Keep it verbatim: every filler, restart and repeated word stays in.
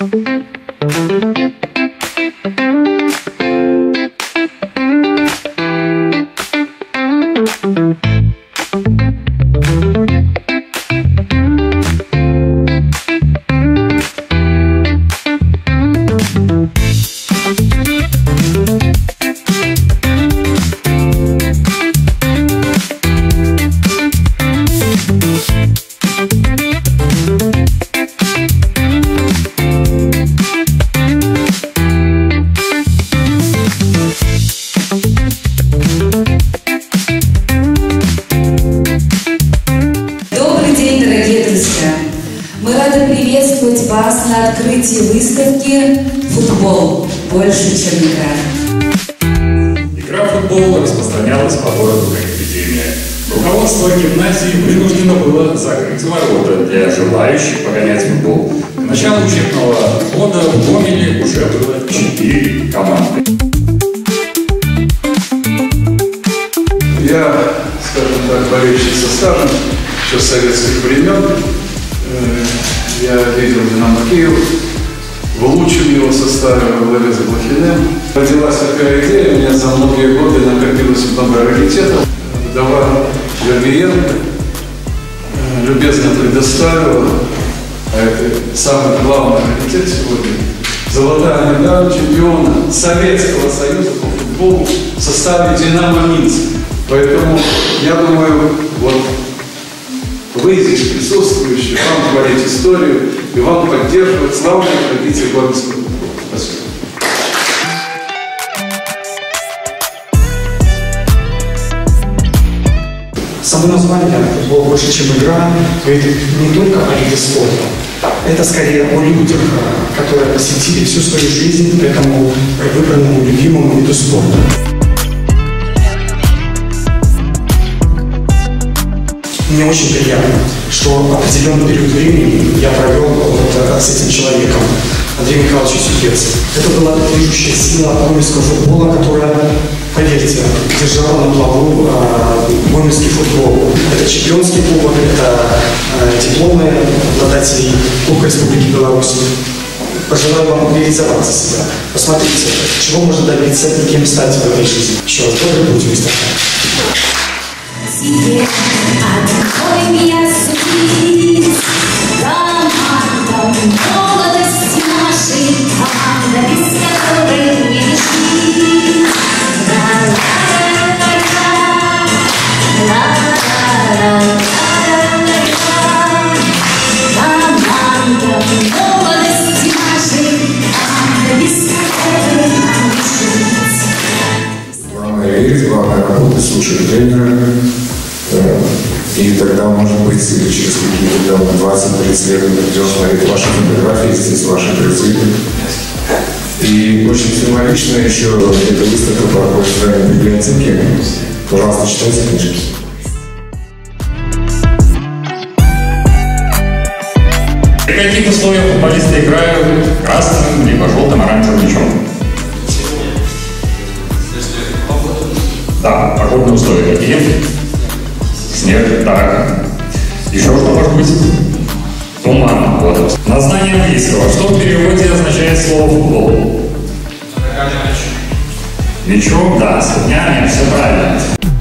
Мы рады приветствовать вас на открытии выставки «Футбол. Больше, чем игра». Игра в футбол распространялась по городу как эпидемия. Руководство гимназии вынуждено было закрыть ворота для желающих погонять футбол. К началу учебного года в Гомеле уже было четыре команды. Я, скажем так, болельщик со стажем, еще с советских времен. Я видел «Динамо Киев» в лучшем его составе во главе с Блохиным. Родилась такая идея, у меня за многие годы накопилось много раритетов. Вдова Гергиенко любезно предоставила, а это самый главный раритет сегодня, золотая медаль чемпиона Советского Союза по футболу в составе «Динамо Минск». Поэтому, я думаю, вот вы здесь присутствующие, вам говорить историю и вам поддерживать славные традиции гомельского футбола. Спасибо. Само название «Футбол больше, чем игра» говорит не только о виде спорта. Это скорее о людях, которые посвятили всю свою жизнь этому выбранному любимому виду спорта. Мне очень приятно, что определенный период времени я провел вот с этим человеком, Андреем Михайловичем Сюкевцем. Это была движущая сила гомельского футбола, которая, поверьте, держала на плаву э, гомельский футбол. Это чемпионский кубок, это э, дипломы обладателей Кубка Республики Беларусь. Пожелаю вам реализоваться себя. Посмотрите, чего можно добиться и кем стать в этой жизни. Еще раз добрый путь, мистер. Открой меня сюрприз, команда молодости нашей, команда, без которой не жить. Команда молодости нашей, команда, без которой не жить. Главное верить, главное работать, слушать тренера. И тогда, может быть, через какие-то двадцать-тридцать лет мы придем смотреть ваши фотографии здесь, ваши призы. И очень символично еще эта выставка проходит в здании библиотеки. Пожалуйста, читайте книжки. При каких условиях футболисты играют красным, либо желтым, оранжевым мячом? Да, погодные условия какие? Снег, так. Еще что может быть? Туман. Вот. На знание английского. Что в переводе означает слово футбол? Мячом, да, ступнями, все правильно.